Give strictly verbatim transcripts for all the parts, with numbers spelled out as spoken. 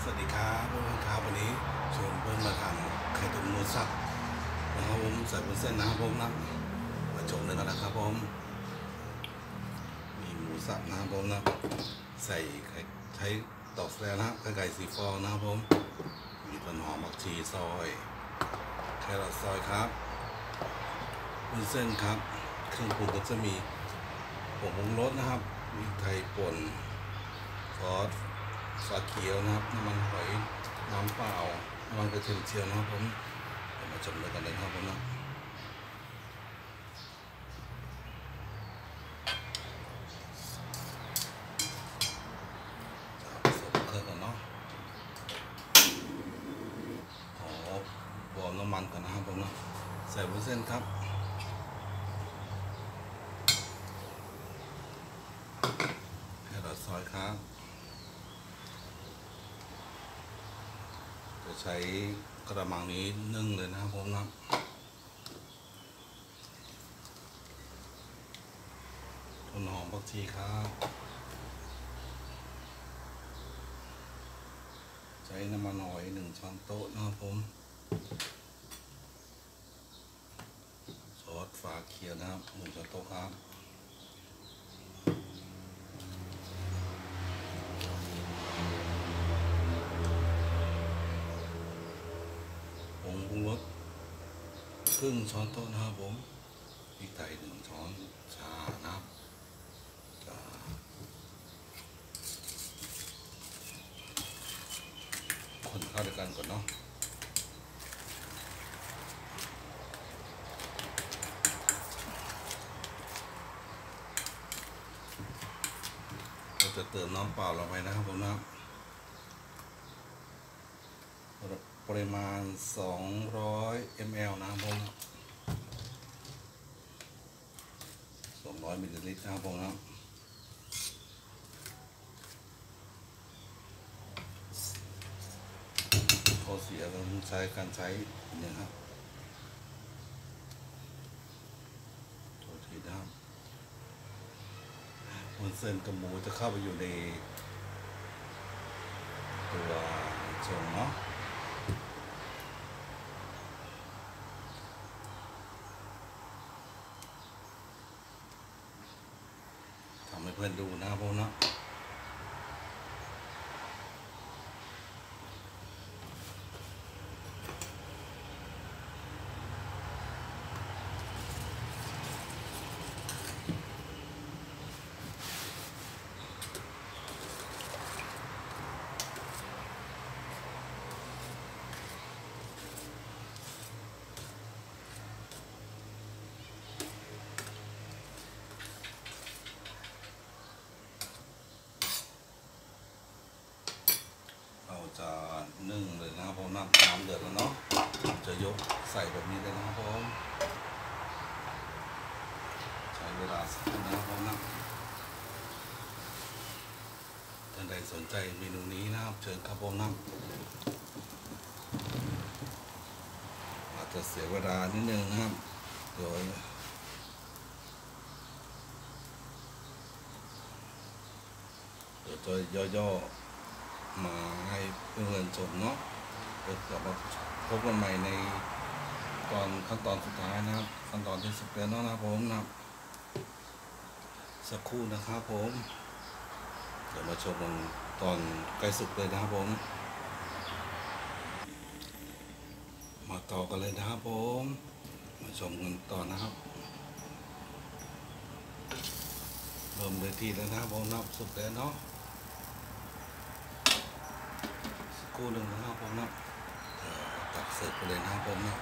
วัสดีครับเพื่อนครับวันนี้ชวนเพื่อนมาทำไข่ตุ๋นหมูสับนะครับผมใส่บนเส้นนะครับผมนะมาชมเลยกันนะครับผมมีหมูสับนะครับผมนะใส่ไข่ใช้ตอกแสลนะครับไข่ไก่สีฟองนะครับผมมีต้นหอมผักชีซอยแครอทซอยครับบนเส้นครับเครื่องปรุงก็จะมีผงปรุงรสนะครับมีไทยป่นซอสฝาเขียวนะครับน้ำมันหอยน้ำเปล่าน้ำมันกระเทียมเจียวนะครับผมเดี๋ยวมาชมด้วยกันเลยครับผมนะผสมเครื่องกันเนาะขอบวมน้ำมันกันนะครับผมนะใส่บนเส้นครับให้เราซอยครับจะใช้กระมังนี้นึ่งเลยนะครับผมนะต้นหอมผักชีครับใช้น้ำมันหอยหนึ่งช้อนโต๊ะนะครับผมซอสฝาเขียวนะครับหนึ่งช้อนโต๊ะครับผงปรุงรสครึ่งช้อนโต๊ะนะครับผมพริกไทยหนึ่งช้อนชานะครับคนเข้าด้วยกันก่อนเนาะเราจะเติมน้ำเปล่าลงไปนะครับผมนะปริมาณสองร้อยมิลลิลิตรนะครับผมสองร้อยมิลลิลิตรนะครับผมนะข้อเสียเราต้องใช้การใช้เนี่ยครับโทษทีนะครับบนเส้นกับหมูจะเข้าไปอยู่ในตัวชงเนาะทำให้เพื่อนดูนะครับผมนะจะนึ่งเลยนะครับผมน้ำน้ำเดือดแล้วเนาะจะยกใส่แบบนี้เลยนะครับผมใช้เวลาสักนะครับผมนะท่านใดสนใจเมนูนี้นะครับเชิญครับผมนะอาจจะเสียเวลานิดนึงนะครับเดี๋ยวเดี๋ยวจะย่อๆมาให้เพื่อนๆชมเนาะเดี๋ยวกลับมาพบกันใหม่ในตอนขั้นตอนสุดท้ายนะครับขั้นตอนที่สิบแล้วนะครับผมนะสักครู่นะครับผมเดี๋ยวมาชมกันตอนใกล้สุกเลยนะครับผมมาต่อกันเลยนะครับผมมาชมกันต่อนะครับเริ่มเลยทีแล้วนะครับผมนับสุกแล้วเนาะคู่หนึ่งนะครับผมนะตักเสิร์ฟไปเลยนะครับผมนะ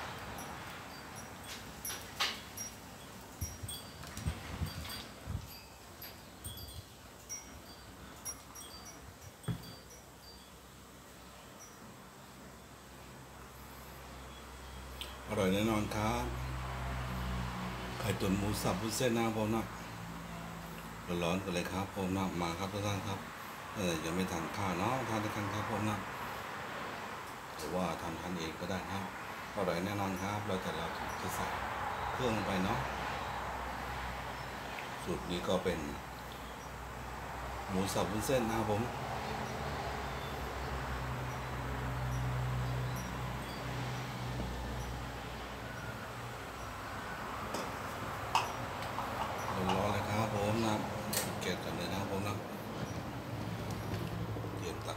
อร่อยแน่นอนครับไข่ตุ๋นหมูสับวุ้นเส้นนะครับผมนะร้อนๆกันเลยครับผมนะมาครับทุกท่านครับเออยังไม่ทานข้าวเนาะทานด้วยกันครับผมนะหรือว่าทำทานเองก็ได้ครับอร่อยแน่นอนครับเราแต่เราจะใส่เครื่องลงไปเนาะสูตรนี้ก็เป็นหมูสับวุ้นเส้นนะครับผม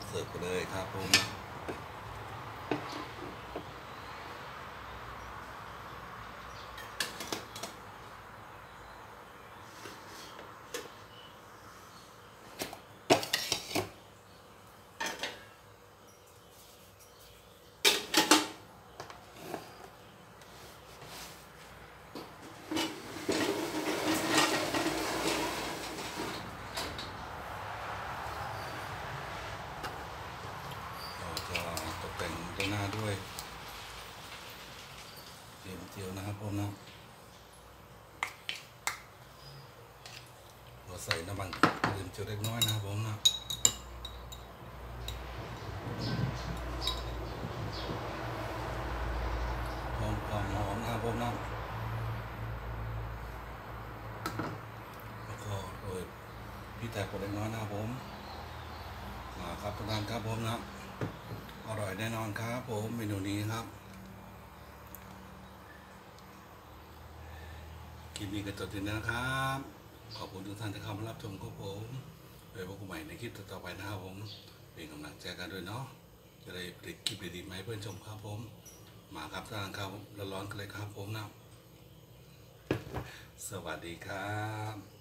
เสิร์ฟไปเลยครับผมตกแต่งตัวหน้าด้วยเจียวเจียวนะครับผมนะเราใส่น้ำมันดื่มเจียวเล็กน้อยนะครับผมนะหอมความหอมนะครับผมนะแล้วก็โรยพริกไทยป่นเล็กน้อยนะครับผมมาครับทุกท่านครับผมนะอร่อยแน่นอนครับผมเมนูนี้ครับคลิปนี้ก็จบที่นี้นะครับขอบคุณทุกท่านที่เข้ามารับชมครับผมไว้พบกันใหม่ในคลิปต่อไปนะครับผมเป็นกำลังใจกันด้วยเนาะจะได้ผลิตคลิปดีๆมาให้เพื่อนชมครับผมมาครับท่านครับร้อนๆกันเลยครับผมนะสวัสดีครับ